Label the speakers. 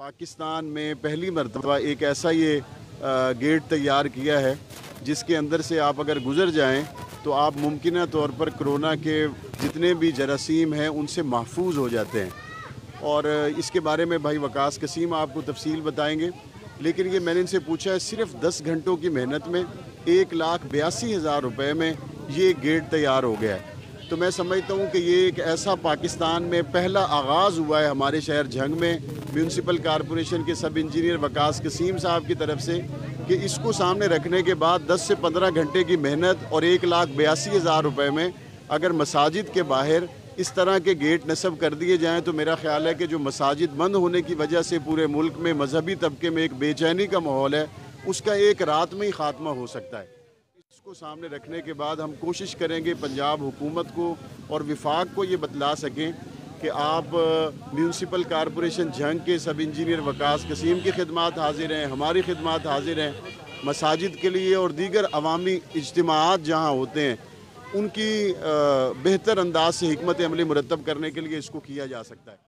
Speaker 1: पाकिस्तान में पहली मरतबा एक ऐसा ये गेट तैयार किया है जिसके अंदर से आप अगर गुज़र जाएं तो आप मुमकिन तौर पर कोरोना के जितने भी जरासीम हैं उनसे महफूज हो जाते हैं। और इसके बारे में भाई वकास कसीम आपको तफसील बताएंगे, लेकिन ये मैंने इनसे पूछा है सिर्फ 10 घंटों की मेहनत में 1,82,000 रुपये में ये गेट तैयार हो गया है। तो मैं समझता हूँ कि ये एक ऐसा पाकिस्तान में पहला आगाज़ हुआ है हमारे शहर झंग में म्यूनसिपल कॉरपोरेशन के सब इंजीनियर वकास कसीम साहब की तरफ से, कि इसको सामने रखने के बाद 10 से 15 घंटे की मेहनत और 1,82,000 रुपये में अगर मसाजिद के बाहर इस तरह के गेट नस्ब कर दिए जाएँ तो मेरा ख्याल है कि जो मसाजिद बंद होने की वजह से पूरे मुल्क में मजहबी तबके में एक बेचैनी का माहौल है, उसका एक रात में ही ख़ात्मा हो सकता है। इसको सामने रखने के बाद हम कोशिश करेंगे पंजाब हुकूमत को और विफाक को ये बतला सकें कि आप म्यूनसिपल कॉरपोरेशन झंग के सब इंजीनियर वकास कसीम की खिदमात हाजिर हैं, हमारी खिदमात हाजिर हैं, मसाजिद के लिए और दीगर अवामी इज्तिमाआत जहाँ होते हैं उनकी बेहतर अंदाज से हिकमत अमली मुरतब करने के लिए इसको किया जा सकता है।